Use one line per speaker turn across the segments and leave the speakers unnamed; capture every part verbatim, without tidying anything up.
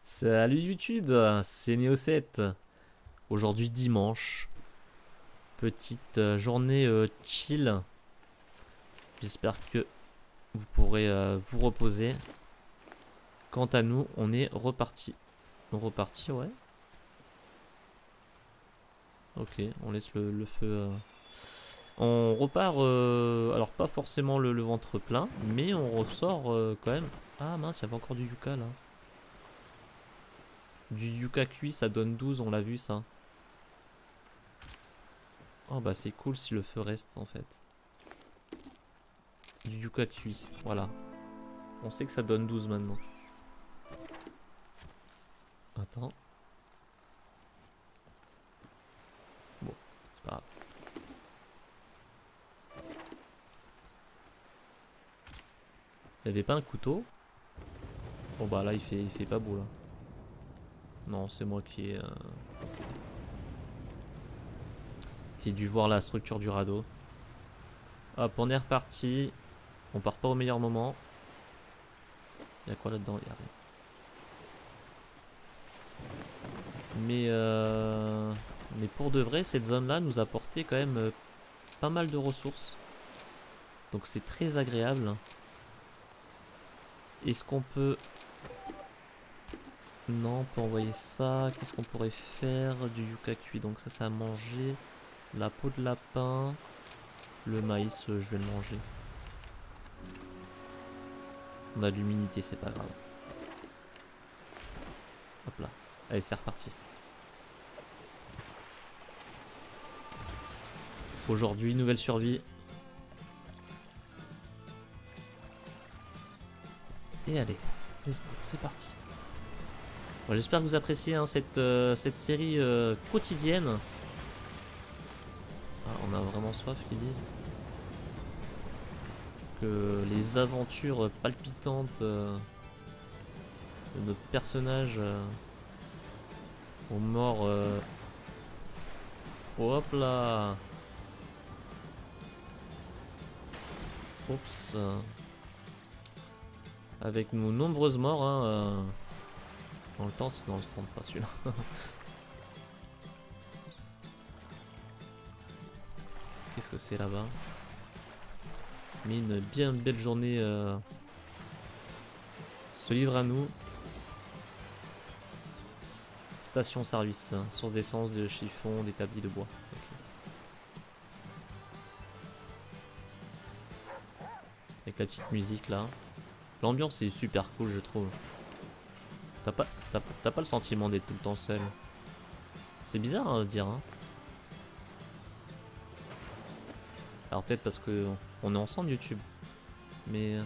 Salut YouTube, c'est Neo sept. Aujourd'hui dimanche, petite euh, journée euh, chill. J'espère que vous pourrez euh, vous reposer. Quant à nous, on est reparti. On reparti, ouais. Ok, on laisse le, le feu. euh. On repart, euh, alors pas forcément le, le ventre plein, mais on ressort euh, quand même. Ah mince, il y avait encore du yucca là. Du yucca cuit, ça donne douze, on l'a vu ça. Oh bah c'est cool si le feu reste en fait. Du yucca cuit, voilà. On sait que ça donne douze maintenant. Attends. Bon, c'est pas grave. Il y avait pas un couteau? Bon bah là il fait, il fait pas beau là. Non, c'est moi qui ai... Euh... qui ai dû voir la structure du radeau. Hop, on est reparti. On part pas au meilleur moment. Il y a quoi là-dedans? Il y a rien. Mais euh... mais pour de vrai, cette zone-là nous a apporté quand même euh, pas mal de ressources. Donc c'est très agréable. Est-ce qu'on peut... Non, on peut envoyer ça. Qu'est-ce qu'on pourrait faire? Du yucca cuit, donc ça c'est à manger. La peau de lapin. Le maïs, euh, je vais le manger. On a de l'humidité, c'est pas grave. Hop là. Allez, c'est reparti. Aujourd'hui, nouvelle survie. Et allez, let's go, c'est parti. Bon, j'espère que vous appréciez hein, cette, euh, cette série euh, quotidienne. Ah, on a vraiment soif, qu'ils disent. Que les aventures palpitantes euh, de notre personnage euh, aux morts. Euh... Hop là. Oups. Avec nos nombreuses morts. Hein, euh... Dans le temps, c'est dans le centre, pas celui-là. Qu'est-ce que c'est là-bas? Mais une bien belle journée euh, se livre à nous. Station service, hein. Source d'essence, de chiffon, d'établi de bois. Okay. Avec la petite musique là. L'ambiance est super cool, je trouve. T'as pas, t'as, t'as pas le sentiment d'être tout le temps seul. C'est bizarre hein, à dire. Hein. Alors peut-être parce que on est ensemble YouTube. Mais...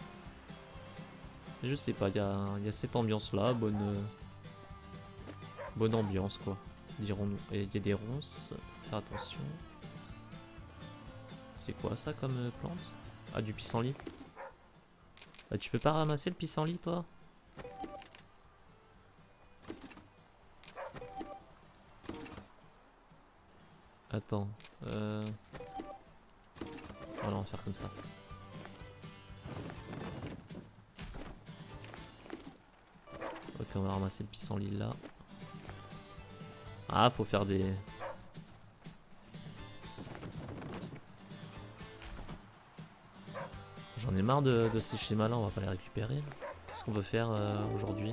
Je sais pas, il y a, y a cette ambiance là, bonne... Bonne ambiance quoi, dirons-nous. Et il y a des ronces, faire attention. C'est quoi ça comme plante? Ah, du pissenlit. Bah tu peux pas ramasser le pissenlit toi? Attends, euh... voilà, on va faire comme ça. Ok, on va ramasser le pissenlit là. Ah, faut faire des... J'en ai marre de, de ces schémas là, on va pas les récupérer. Qu'est-ce qu'on veut faire euh, aujourd'hui?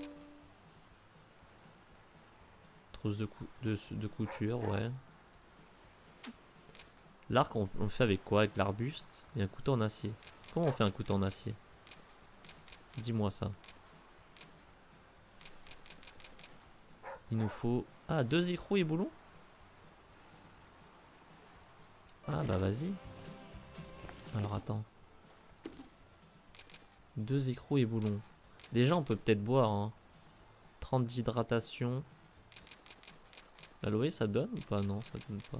Trousse de, cou de, de couture, ouais. L'arc, on, on le fait avec quoi? Avec l'arbuste et un couteau en acier. Comment on fait un couteau en acier? Dis-moi ça. Il nous faut... Ah, deux écrous et boulons? Ah bah vas-y. Alors attends. Deux écrous et boulons. Déjà on peut peut-être boire. Hein. trente d'hydratation. L'aloe ça donne ou pas? Non, ça donne pas.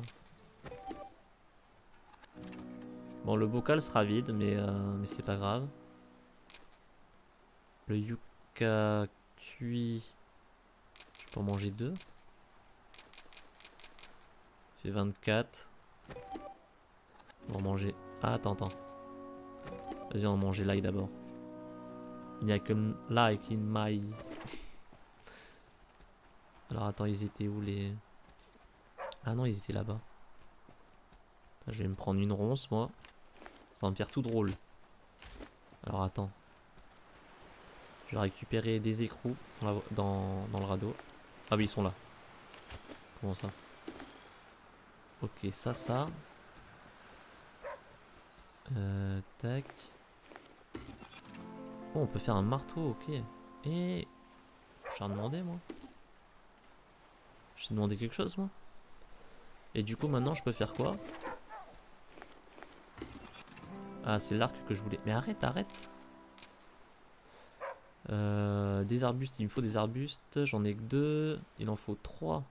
Bon, le bocal sera vide, mais, euh, mais c'est pas grave. Le yucca cuit. Je peux en manger deux. Fait vingt-quatre. On va en manger. Ah, attends, attends. Vas-y, on va manger l'ail d'abord. Il n'y a que l'ail qui maille. Alors attends, ils étaient où les... Ah non, ils étaient là-bas. Je vais me prendre une ronce, moi. Ça va me faire tout drôle. Alors attends. Je vais récupérer des écrous dans, la... dans... dans le radeau. Ah oui, ils sont là. Comment ça? Ok, ça, ça. Euh, tac. Oh, on peut faire un marteau, ok. Et... Je t'ai demandé, moi. Je t'ai demandé quelque chose, moi. Et du coup, maintenant, je peux faire quoi? Ah, c'est l'arc que je voulais. Mais arrête, arrête. Euh, des arbustes, il me faut des arbustes. J'en ai que deux. Il en faut trois.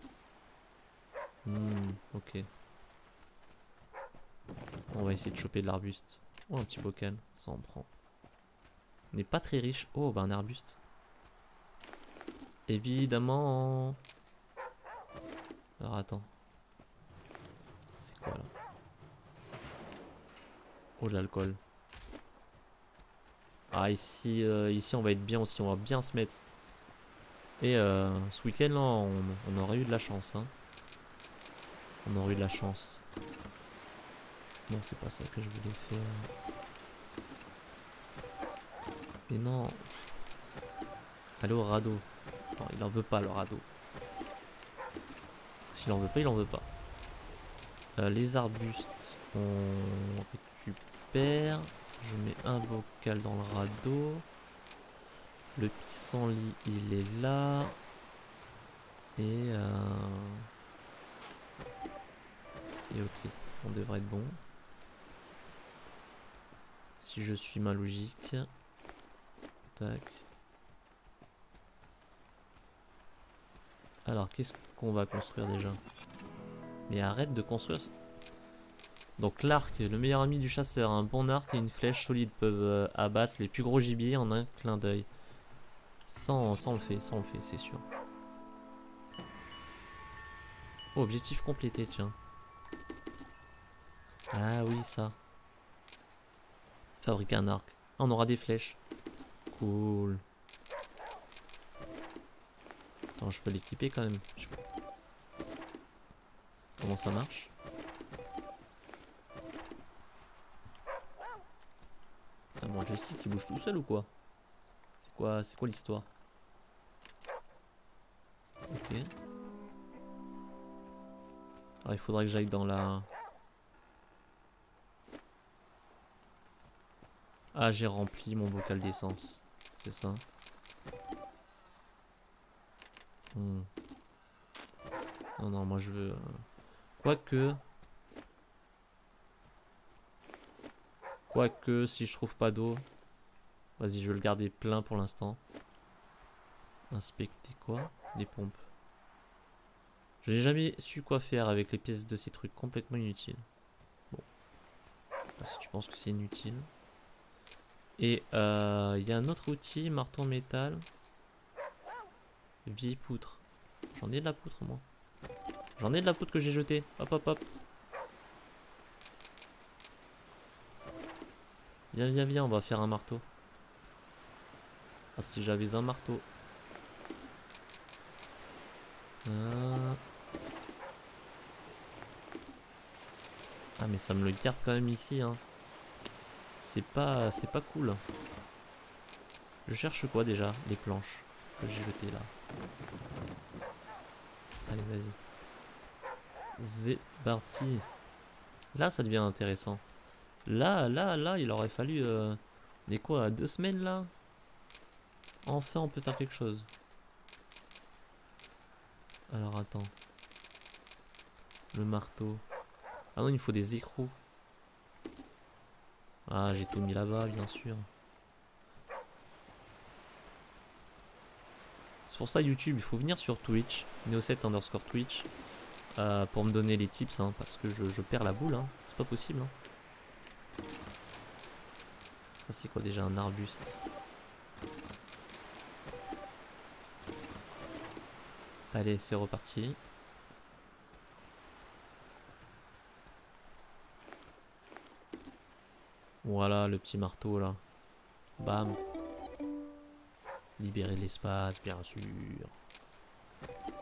Hmm, ok. On va essayer de choper de l'arbuste. Oh, un petit bocal, ça en prend. On n'est pas très riche. Oh, bah un arbuste. Évidemment. Alors attends. C'est quoi là? Oh, de l'alcool. Ah, ici, euh, ici on va être bien aussi, on va bien se mettre. Et euh, ce week-end là, on, on aurait eu de la chance. Hein. On aurait eu de la chance. Non, c'est pas ça que je voulais faire. Mais non. Allez au radeau. Non, il en veut pas le radeau. S'il en veut pas, il en veut pas. Euh, les arbustes, on récupère. Je mets un bocal dans le radeau. Le pissenlit, il est là. Et euh... Et ok, on devrait être bon. Si je suis ma logique. Tac. Alors, qu'est-ce qu'on va construire déjà? Mais arrête de construire. Donc l'arc, le meilleur ami du chasseur. Un bon arc et une flèche solide peuvent euh, abattre les plus gros gibiers en un clin d'œil. Sans, sans le fait, sans le fait, c'est sûr. Oh, objectif complété, tiens. Ah oui, ça. Fabriquer un arc. Ah, on aura des flèches. Cool. Attends, je peux l'équiper quand même. Je... Comment ça marche? Ah, mon joystick qui bouge tout seul ou quoi? C'est quoi, c'est quoi l'histoire? Ok. Alors il faudra que j'aille dans la... Ah, j'ai rempli mon bocal d'essence. C'est ça. Hmm. Non, non, moi je veux... Euh... Quoique... Quoique, si je trouve pas d'eau... Vas-y, je vais le garder plein pour l'instant. Inspecter quoi? Des pompes. Je n'ai jamais su quoi faire avec les pièces de ces trucs complètement inutiles. Bon. Ah, si tu penses que c'est inutile. Et il euh, y a un autre outil, marteau en métal. Vieille poutre. J'en ai de la poutre moi. J'en ai de la poutre que j'ai jetée. Hop hop hop. Viens viens viens, on va faire un marteau. Ah si j'avais un marteau. Ah. Ah mais ça me le garde quand même ici hein. C'est pas c'est pas cool. Je cherche quoi déjà? Les planches que j'ai jetées là. Allez vas-y. C'est parti. Là ça devient intéressant. Là là là il aurait fallu euh, on est quoi, deux semaines là? Enfin on peut faire quelque chose. Alors attends. Le marteau. Ah non il me faut des écrous. Ah j'ai tout mis là-bas bien sûr. C'est pour ça YouTube il faut venir sur Twitch. Neo sept underscore Twitch. Euh, pour me donner les tips hein, parce que je, je perds la boule hein. C'est pas possible hein. Ça c'est quoi déjà un arbuste? Allez c'est reparti. Voilà le petit marteau là. Bam. Libérer l'espace bien sûr.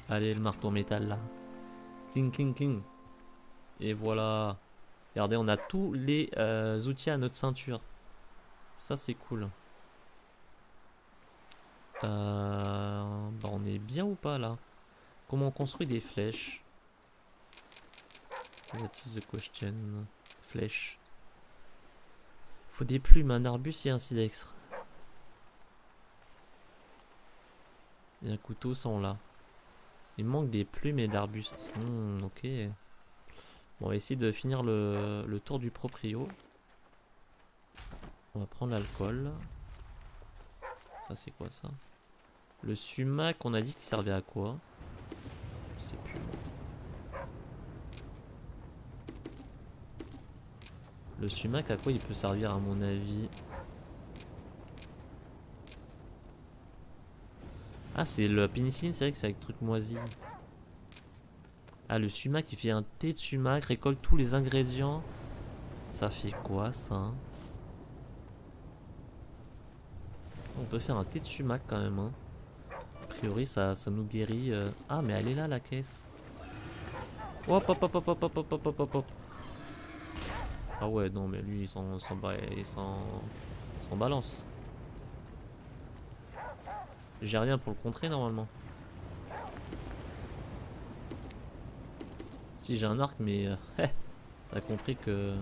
Allez, le marteau métal là. Cling, cling, cling. Et voilà. Regardez, on a tous les euh, outils à notre ceinture. Ça, c'est cool. Euh, bah, on est bien ou pas là? Comment on construit des flèches? What is the question? Flèche. Faut des plumes, un arbus et un silex. Et un couteau, ça on l'a. Il manque des plumes et d'arbustes. Hmm, ok. Bon, on va essayer de finir le, le tour du proprio. On va prendre l'alcool. Ça c'est quoi ça? Le sumac, on a dit qu'il servait à quoi? Je sais plus. Le sumac, à quoi il peut servir à mon avis? Ah, c'est la pénicilline, c'est vrai que c'est avec truc moisi. Ah, le sumac, il fait un thé de sumac, récolte tous les ingrédients. Ça fait quoi ça, hein? On peut faire un thé de sumac quand même, hein. A priori, ça, ça nous guérit. Euh... Ah, mais elle est là la caisse. Hop, hop, hop, hop, hop, hop, hop, hop, hop, hop. Ah ouais, non, mais lui, il s'en balance. J'ai rien pour le contrer normalement. Si j'ai un arc, mais euh, t'as compris que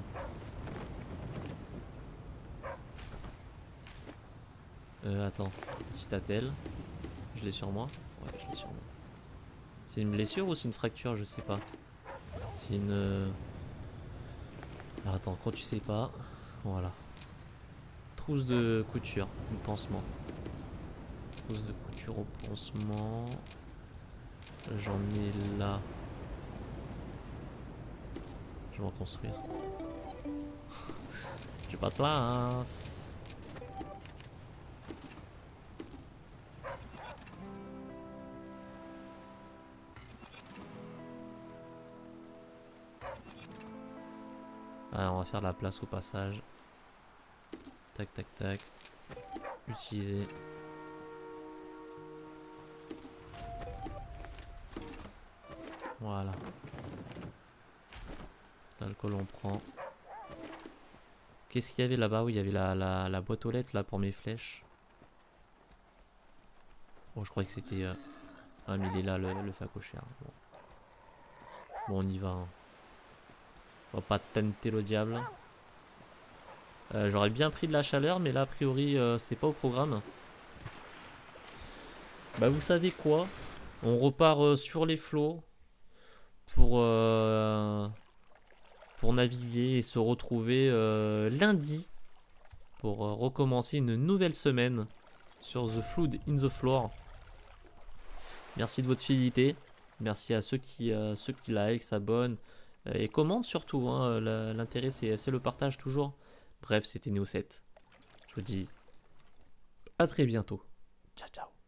euh, attends, citadelle, je l'ai sur moi. Ouais, je l'ai sur moi. C'est une blessure ou c'est une fracture, je sais pas. C'est une. Euh... Alors, attends, quand tu sais pas, voilà. Trousse de couture, ou pansement. Trousse de couture au pansement. J'en ai là. Je vais en construire. J'ai pas de place. Alors on va faire la place au passage. Tac tac tac. Utiliser. Voilà. L'alcool on prend. Qu'est-ce qu'il y avait là-bas? Oui, il y avait la, la, la boîte aux lettres là pour mes flèches. Bon, je croyais que c'était... Euh... Ah, mais il est là, le, le facochère. Bon. Bon, on y va. Hein. On va pas tenter le diable. Euh, J'aurais bien pris de la chaleur, mais là, a priori, euh, c'est pas au programme. Bah, vous savez quoi? On repart euh, sur les flots pour... Euh... pour naviguer et se retrouver euh, lundi pour euh, recommencer une nouvelle semaine sur The Flood in the Floor. Merci de votre fidélité. Merci à ceux qui, euh, ceux qui like, s'abonnent euh, et commentent surtout. Hein, l'intérêt, c'est le partage toujours. Bref, c'était Neo sept. Je vous dis à très bientôt. Ciao, ciao.